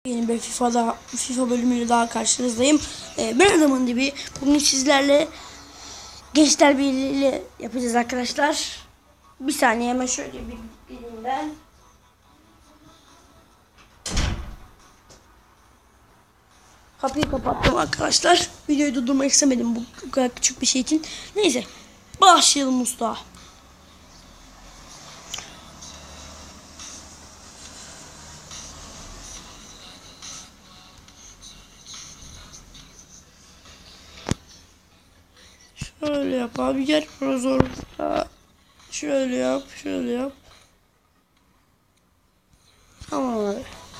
Yeni bir FIFA bölümüyle daha karşınızdayım. Ben adamın dibi. Bugün sizlerle Gençler Birliği'yle yapacağız arkadaşlar. Bir saniye hemen şöyle bir gireyim ben. Kapıyı kapattım arkadaşlar. Videoyu durdurmak istemedim bu kadar küçük bir şey için. Neyse. Başlayalım usta. Şöyle yap abi, gel zor. Şöyle yap, şöyle yap. Tamam abi.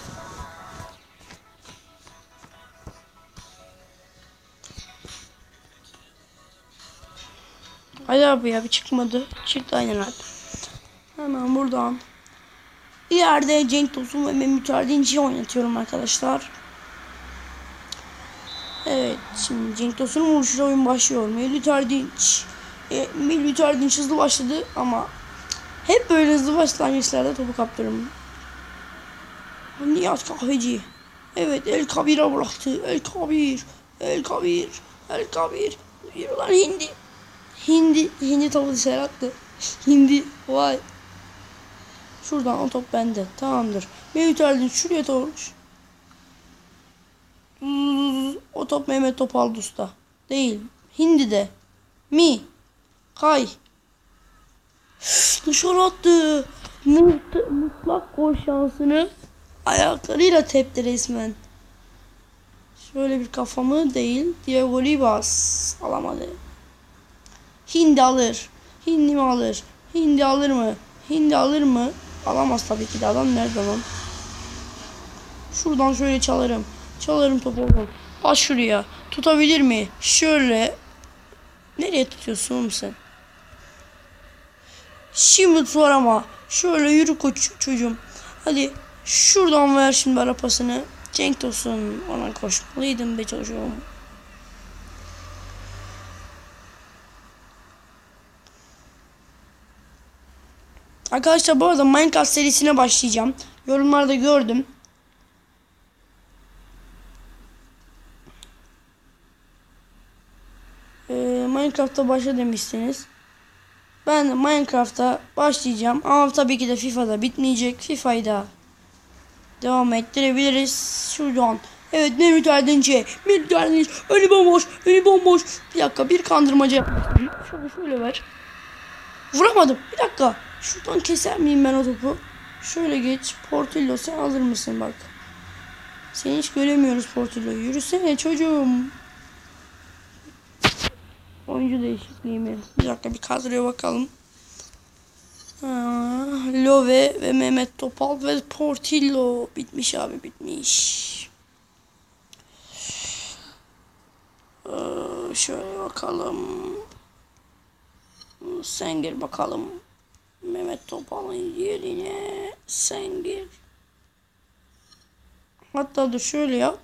Hadi abi ya, bir çıkmadı. Çıktı aynen abi. Hemen buradan. İleride Cenk Tosun ve Mehmet Erdinç'i oynatıyorum arkadaşlar. Evet, şimdi Cenk Tosun'un vuruşuyla oyun başlıyor. Mehmet Erdinç hızlı başladı ama hep böyle hızlı başlangıçlarda topu kaptırırım. Nihat Kahveci. Evet, El Kabir'e bıraktı. El Kabir. Yürü lan Hindi topu dışarı attı. Hindi, vay. Şuradan o top bende. Tamamdır. Mehmet Erdinç şuraya tormuş. O top Mehmet Topal usta. Değil. Hindi'de. Kay. Dışarı attı. Mutlak gol şansını ayaklarıyla tepti resmen. Şöyle bir kafamı değil. Diego Ribas alamadı. Hindi alır. Hindi mi alır? Hindi alır mı? Hindi alır mı? Alamaz tabii ki de, adam nerede lan? Şuradan şöyle çalarım. Çalarım topu. Bas şuraya. Tutabilir mi? Şöyle. Nereye tutuyorsun oğlum sen? Şimdi tutar ama. Şöyle yürü çocuğum. Hadi. Şuradan ver şimdi arapasını. Cenk Tosun. Ona koşmalıydım be çocuğum. Arkadaşlar bu arada Minecraft serisine başlayacağım. Yorumlarda gördüm. Minecraft'ta başla demişsiniz. Ben de Minecraft'ta başlayacağım. Ama tabii ki de FIFA'da bitmeyecek. FIFA'yı da devam ettirebiliriz. Şuradan. Evet, Mehmet Erdinç'e. Önü bomboş. Bir dakika, bir kandırmaca yapmıştım. Şöyle ver. Vuramadım. Bir dakika. Şuradan keser miyim ben o topu? Şöyle geç. Portillo, sen alır mısın bak. Seni hiç göremiyoruz Portillo. Yürüsene çocuğum. Oyuncu değişikliği mi? Bir dakika, bir kadroya bakalım. Love ve Mehmet Topal ve Portillo. Bitmiş abi, bitmiş. Şöyle bakalım. Sen gir bakalım. Mehmet Topal'ın yerine sen gir. Hatta dur, şöyle yap.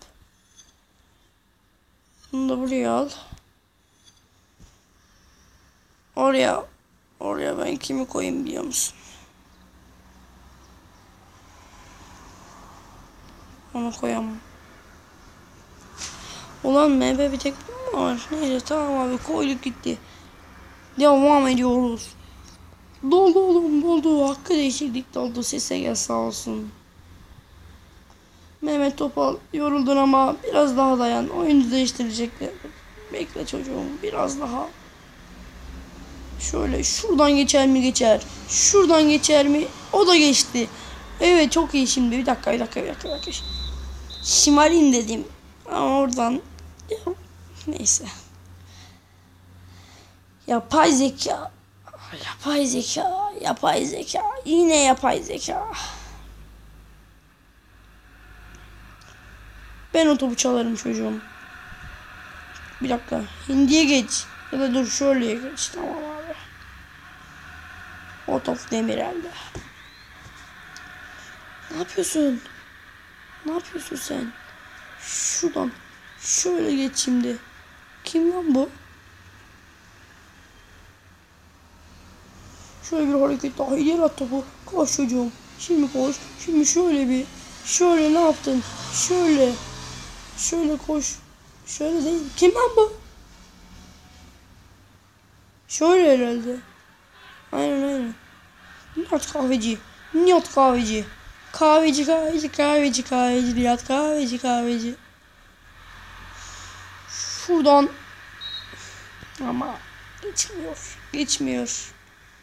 Bunu da buraya al. Oraya ben kimi koyayım biliyor musun? Onu koyamam. Ulan MB bir tek bu mu var? Neyse, tamam abi, koyduk gitti. Devam ediyoruz. Doldu oğlum, doldu. Hakkı değişiklik doldu. Sese gel sağ olsun. Mehmet Topal, yoruldun ama biraz daha dayan. Oyunu değiştirecekler. Bekle çocuğum, biraz daha. Şöyle şuradan geçer mi? Geçer. Şuradan geçer mi? O da geçti. Evet, çok iyi şimdi. Bir dakika. Şımarayım dedim. Ama oradan. Neyse. Yapay zeka. Yine yapay zeka. Ben o topu çalarım çocuğum. Bir dakika. Hindiye geç. Ya da dur, şöyle geç. Tamam abi. O top Demirel'de. Ne yapıyorsun sen? Şuradan. Şöyle geç şimdi. Kim lan bu? Şöyle bir hareket daha, ileri at topu. Koş çocuğum. Şimdi koş. Şimdi şöyle bir. Şöyle ne yaptın? Şöyle. Şöyle koş. Şöyle değil. Kim lan bu? Şöyle herhalde. Aynen. Nihat kahveci. Nihat kahveci. Kahveci. Nihat kahveci. Şuradan. Ama geçmiyor.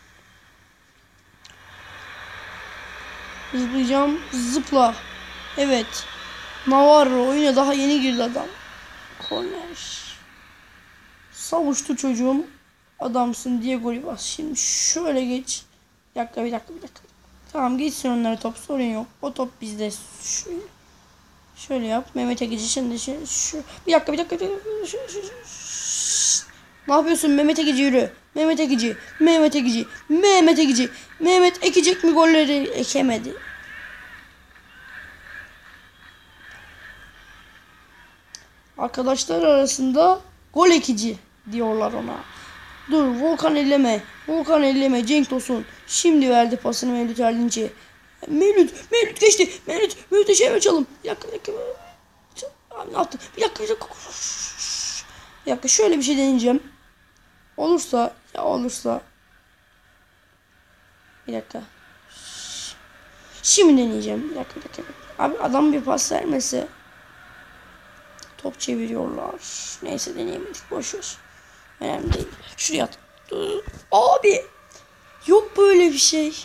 Zıplayacağım. Zıpla. Evet. Navarro oyuna daha yeni girdi adam. Korner. Savuştu çocuğum. Adamsın diye golü bas. Şimdi şöyle geç. Bir dakika. Tamam geçsin onlara top, sorun yok. O top bizde. Şöyle yap. Mehmet Ekici şimdi şu. Bir dakika. Ne yapıyorsun Mehmet Ekici, yürü. Mehmet Ekici. Mehmet ekecek mi golleri? Ekemedi. Arkadaşlar arasında gol ekici diyorlar ona. Dur Volkan elleme. Cenk Tosun. Şimdi verdi pasını Mevlüt Erdinç'e. Mevlüt geçti. Mevlüt'e şey açalım. Bir dakika. Abi ne yaptın? Bir dakika. Şöyle bir şey deneyeceğim. Olursa. Bir dakika. Şimdi deneyeceğim. Bir dakika. Abi adam bir pas vermese. Top çeviriyorlar. Neyse deneyemedik. Boşver. Önemli değil. Şuraya at. Abi. Yok böyle bir şey.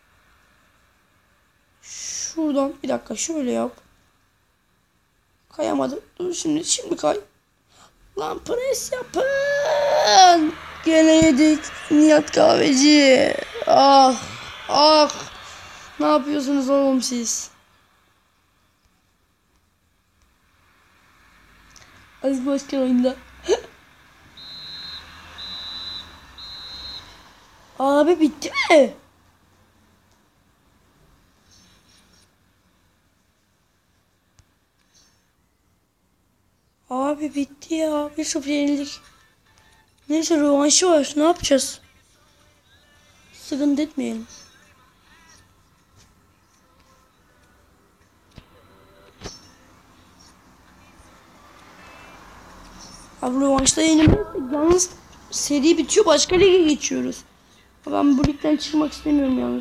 Şuradan bir dakika şöyle yap. Kayamadım. Dur şimdi kay. Lan pres yapın. Gene yedik. Nihat kahveci. Ah. Ne yapıyorsunuz oğlum siz? Aziz Başkan oyunda. Abi bitti mi? Abi bitti ya. 1-0 yenildik. Neyse rövanşı var. Ne yapacağız? Sıkıntı etmeyelim. Abi rövanşta yenilmezsek yalnız seri bitiyor. Başka lige geçiyoruz. Ben bu ligden çıkmak istemiyorum yalnız.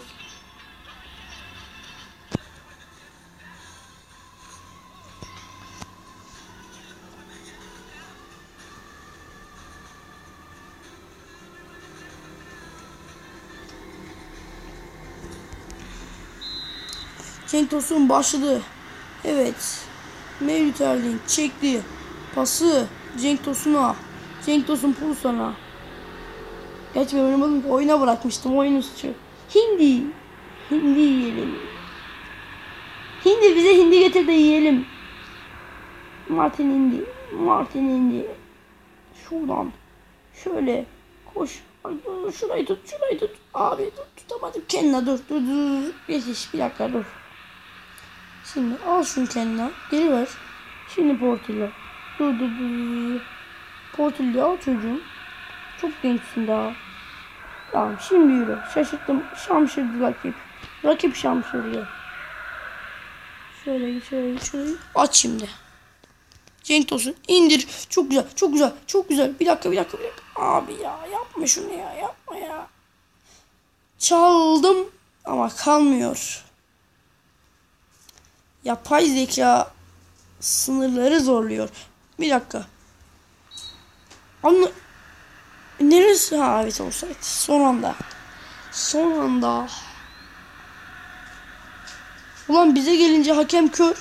Cenk Tosun başladı. Evet. Mevlüt Erdin çekti. Pası Cenk Tosun'a. Cenk Tosun Pulsan'a. Gerçi ben oynamadım ki, oyuna bırakmıştım. Oyun suçu. Hindi yiyelim. Hindi bize hindi getir de yiyelim. Martin hindi. Şuradan. Şöyle. Koş. Şurayı tut. Abi tutamadım. Kendine dur. Geçiş bir dakika dur. Şimdi al şunu kendine. Geri ver. Şimdi Portillo. Dur. Portillo al çocuğum. Çok gençsin daha. Tamam şimdi yürü. Şaşırttım. Şamşırdı rakip. Rakip şamşırdı. Şöyle. Aç şimdi. Cenk Tosun indir. Çok güzel. Bir dakika. Abi ya yapma şunu ya. Yapma ya. Çaldım ama kalmıyor. Yapay zeka sınırları zorluyor. Bir dakika. Neresi? Ha evet olsaydı. Son anda. Ulan bize gelince hakem kör.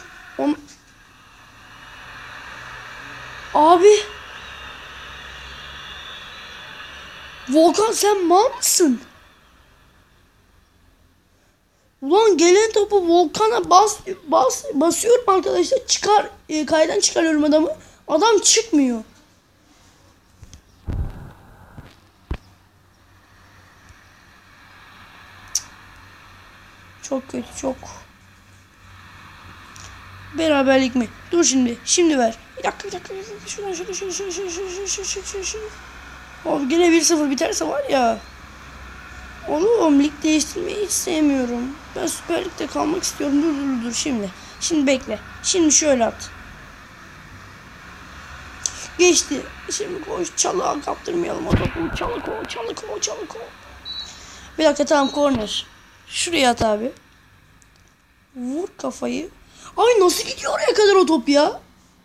Abi. Volkan sen mal mısın? Ulan gelen topu Volkan'a basıyorum arkadaşlar. Kaydan çıkarıyorum adamı. Adam çıkmıyor. Çok kötü, çok. Beraberlik mi? Dur şimdi. Şimdi ver. Bir dakika. Şuradan. Oğlum gene 1-0 biterse var ya. Oğlum lig değiştirmeyi hiç sevmiyorum. Ben Süper Lig'de kalmak istiyorum. Dur şimdi. Şimdi bekle. Şimdi şöyle at. Geçti. Şimdi koş, çalığa kaptırmayalım o topu. Çalık o. Bir dakika, tamam, korner. Şuraya at abi. Vur kafayı. Ay, nasıl gidiyor oraya kadar o top ya?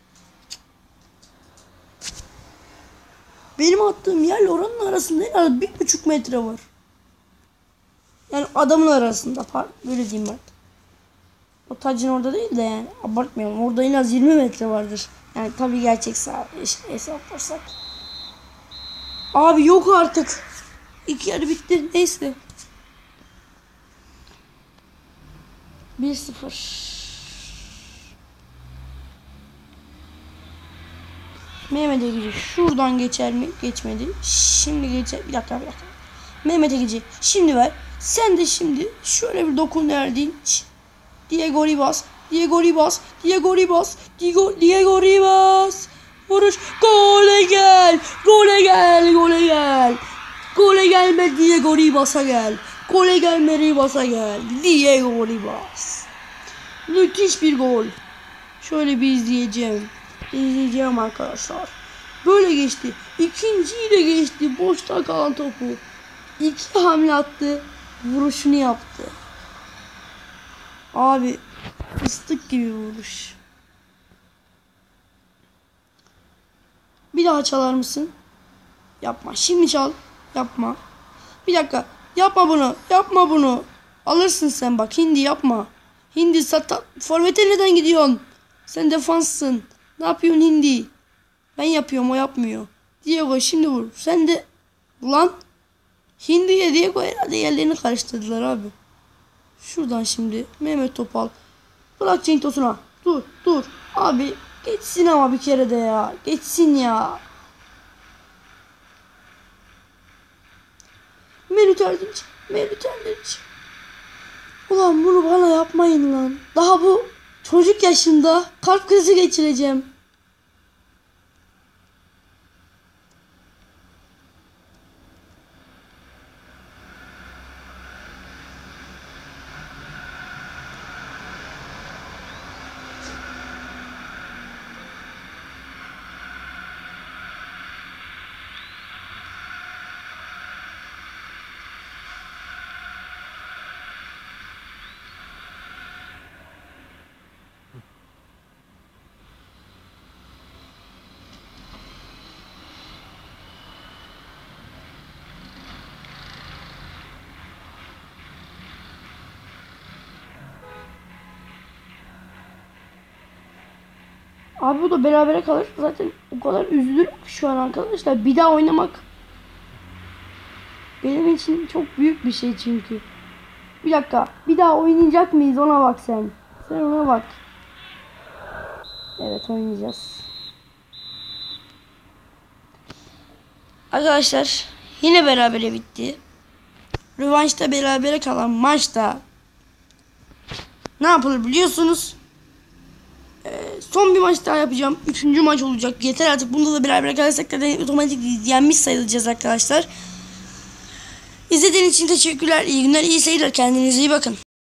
Benim attığım yerle oranın arasında en az 1,5 metre var. Yani adamın arasında, pardon, böyle diyeyim ben. O tacın orada değil de, yani abartmayalım. Orada en az 20 metre vardır. Yani tabii gerçek sahibi işte hesaplarsak. Abi yok artık. 2 yarı bitti. Neyse. 1-0. Mehmet Egici şuradan geçer mi? Geçmedi. Şimdi geçer. Bir dakika. Mehmet Egici şimdi ver. Sen de şimdi şöyle bir dokun derdin. Diego Ribas. Vuruş. Gole gel. Gole gelme, Diego Ribas'a gel. Gole gelme, Ribas'a gel. Diego Ribas. Müthiş bir gol. Şöyle bir izleyeceğim arkadaşlar. Böyle geçti. İkinciyi de geçti. Boşta kalan topu. 2 hamle attı. Vuruşunu yaptı. Abi fıstık gibi vuruş. Bir daha çalar mısın? Yapma. Şimdi çal. Yapma. Bir dakika. Yapma bunu. Alırsın sen bak. Hindi yapma. Hindi forvete neden gidiyorsun? Sen defanssın. Ne yapıyorsun Hindi? Ben yapıyorum, o yapmıyor. Diego şimdi vur. Sen de lan Hindi'ye Diego herhalde yerlerini karıştırdılar abi. Şuradan şimdi Mehmet Topal. Bırak Cenk Tosun'a. Dur. Abi geçsin ama bir kere de ya. Geçsin ya. Mehmet Erdinç. Ulan bunu bana yapmayın lan. Daha bu çocuk yaşında kalp krizi geçireceğim. Abi bu da berabere kalır. Zaten o kadar üzülürüm ki şu an arkadaşlar. Bir daha oynamak benim için çok büyük bir şey çünkü. Bir dakika. Bir daha oynayacak mıyız? Ona bak sen. Sen ona bak. Evet, oynayacağız. Arkadaşlar yine berabere bitti. Rövanşta berabere kalan maçta ne yapılır biliyorsunuz? Son bir maç daha yapacağım. 3. maç olacak. Yeter artık. Bunda da beraber kalırsak da otomatik yenmiş sayılacağız arkadaşlar. İzlediğiniz için teşekkürler. İyi günler, iyi seyirler. Kendinize iyi bakın.